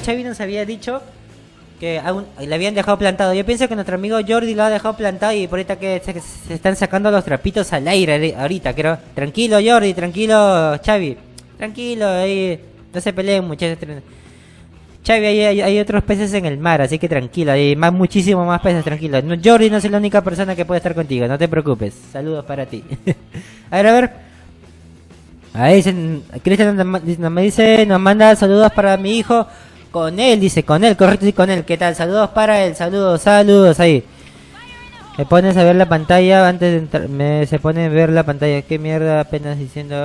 Xavi nos había dicho que aún le habían dejado plantado. Yo pienso que nuestro amigo Jordi lo ha dejado plantado y por ahorita que se están sacando los trapitos al aire ahorita, creo. Tranquilo Jordi, tranquilo Xavi. Tranquilo, ahí no se peleen muchachos. Xavi, hay otros peces en el mar, así que tranquilo, hay muchísimo más peces, tranquilo. No, Jordi no es la única persona que puede estar contigo, no te preocupes. Saludos para ti. A ver. Ahí Cristian nos manda saludos para mi hijo. Con él, dice, con él, correcto, sí, con él. ¿Qué tal? Saludos para él, saludos ahí. Me pones a ver la pantalla antes de entrar. Se pone a ver la pantalla. ¿Qué mierda? Apenas diciendo.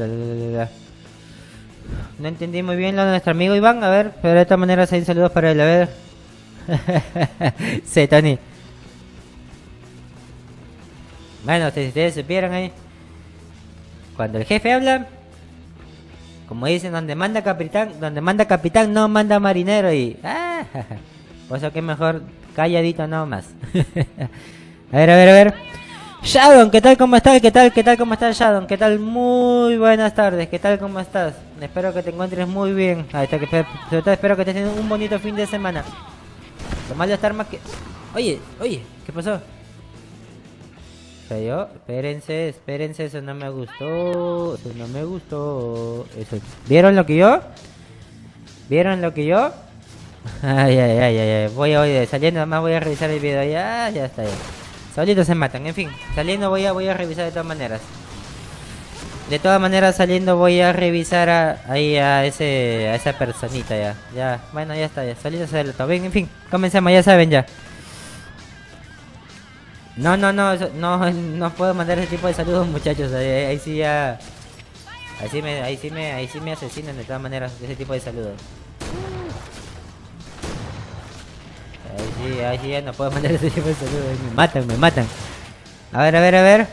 No entendí muy bien lo de nuestro amigo Iván. A ver, pero de todas maneras hay saludos para él. A ver. Sí, Tony. Bueno, si ustedes supieran ahí. Cuando el jefe habla. Como dicen, donde manda capitán no manda marinero y... por eso que mejor calladito nomás. A ver. Shadon, ¿qué tal? ¿Cómo estás? ¿Qué tal? ¿Cómo estás, Shadon? ¿Qué tal? Muy buenas tardes. ¿Qué tal? ¿Cómo estás? Espero que te encuentres muy bien. Ahí está, sobre todo espero que estés teniendo un bonito fin de semana. Lo malo estar más que... Oye, ¿qué pasó? Espérense, eso no me gustó. ¿Vieron lo que yo? Ay. Voy saliendo, más voy a revisar el video. Ya está. Solitos se matan, en fin. Saliendo voy a revisar de todas maneras. Saliendo voy a revisar a esa personita ya. Bueno, ya está, ya. Solitos se lo bien, en fin. Comencemos, ya saben ya. No puedo mandar ese tipo de saludos, muchachos. Ahí sí ya. Ahí sí me asesinan de todas maneras ese tipo de saludos. Ahí sí ya no puedo mandar ese tipo de saludos. Me matan. A ver.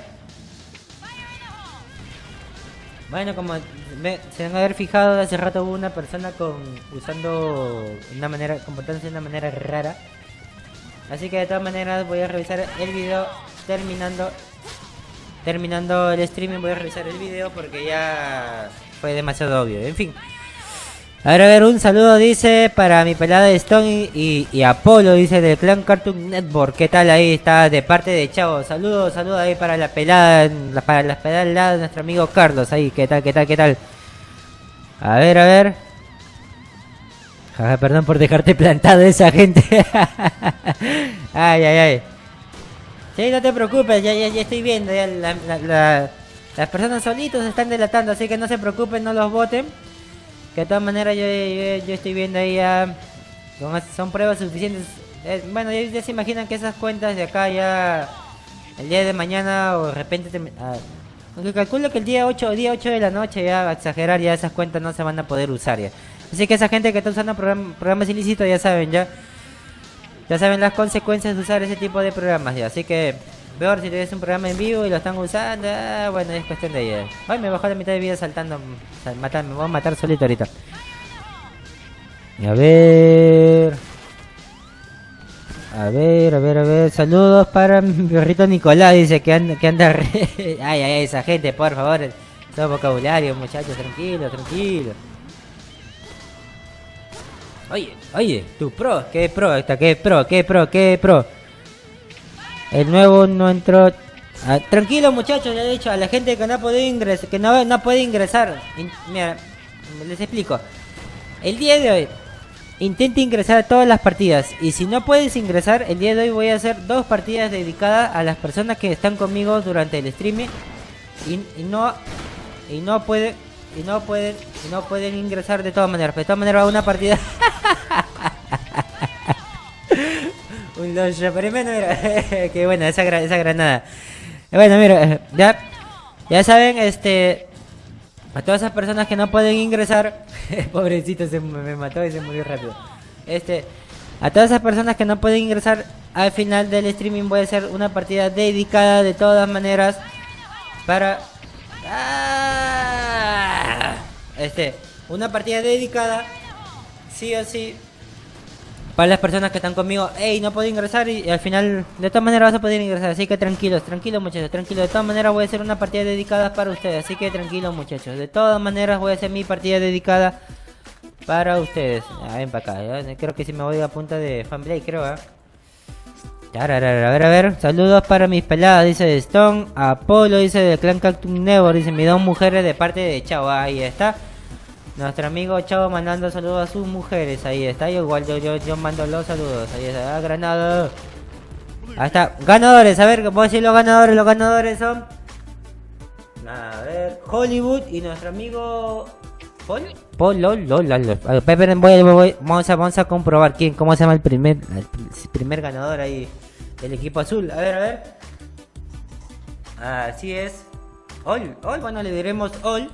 Bueno, como se van a haber fijado, hace rato hubo una persona comportándose de una manera rara. Así que de todas maneras voy a revisar el video terminando el streaming. Voy a revisar el video porque ya fue demasiado obvio. En fin. A ver, un saludo dice para mi pelada de Stone y Apolo, dice del clan Cartoon Network. ¿Qué tal? Ahí está de parte de Chavo. Saludos ahí para la pelada, para las peladas de nuestro amigo Carlos. Ahí, ¿qué tal? A ver. Perdón por dejarte plantado esa gente. Ay. Sí, no te preocupes, ya estoy viendo. Ya las personas solitos se están delatando, así que no se preocupen, no los voten. Que de todas maneras yo estoy viendo ahí ya. Son pruebas suficientes. Bueno, ya se imaginan que esas cuentas de acá ya... El día de mañana o de repente... aunque calculo que el día 8 de la noche ya, a exagerar, ya esas cuentas no se van a poder usar ya. Así que esa gente que está usando programas ilícitos ya saben las consecuencias de usar ese tipo de programas ya. Así que peor si tienes un programa en vivo y lo están usando, bueno, es cuestión de ella. Ay, me bajó la mitad de vida saltando, me voy a matar solito ahorita. A ver, saludos para mi perrito Nicolás, dice que anda re... Ay, esa gente, por favor, todo vocabulario, muchachos, tranquilo. Oye, tu pro, ¿qué pro? El nuevo no entró. Tranquilo, muchachos, le he dicho a la gente que no puede ingresar, mira, les explico. El día de hoy intenta ingresar a todas las partidas y si no puedes ingresar, el día de hoy voy a hacer 2 partidas dedicadas a las personas que están conmigo durante el streaming y no pueden ingresar de todas maneras. De todas maneras va una partida. Un loncho, pero mira, que buena esa granada. Bueno, mira, ya saben, a todas esas personas que no pueden ingresar, pobrecito, me mató y se murió rápido. A todas esas personas que no pueden ingresar, al final del streaming voy a hacer una partida dedicada de todas maneras para una partida dedicada sí o sí para las personas que están conmigo. No puedo ingresar y al final de todas maneras vas a poder ingresar, así que tranquilos muchachos, tranquilos. De todas maneras voy a hacer una partida dedicada para ustedes, así que tranquilos muchachos. De todas maneras voy a hacer mi partida dedicada para ustedes. Ven para acá, ¿ya? Creo que si me voy a punta de fanplay, creo, ¿eh? A ver. Saludos para mis peladas, dice Stone. Apolo, dice del clan Cactus Network. Dice mis 2 mujeres de parte de Chavo. Ahí está. Nuestro amigo Chavo mandando saludos a sus mujeres. Ahí está. Yo igual yo mando los saludos. Ahí está. Granado. Ahí está. Ganadores. A ver, ¿cómo decir los ganadores? Los ganadores son... A ver, Hollywood y nuestro amigo... Paul, lol. A ver, vamos a comprobar cómo se llama el primer ganador ahí del equipo azul. A ver. Así es. All, bueno, le diremos All.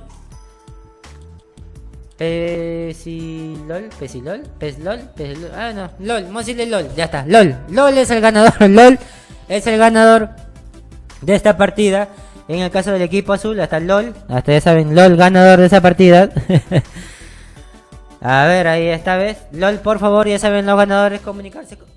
Pesilol. Ah, no, LOL, vamos a decirle LOL, ya está. LOL es el ganador, LOL es el ganador de esta partida. En el caso del equipo azul, hasta LOL, hasta ya saben, LOL ganador de esa partida. A ver, ahí esta vez, LOL, por favor, ya saben los ganadores, comunicarse con...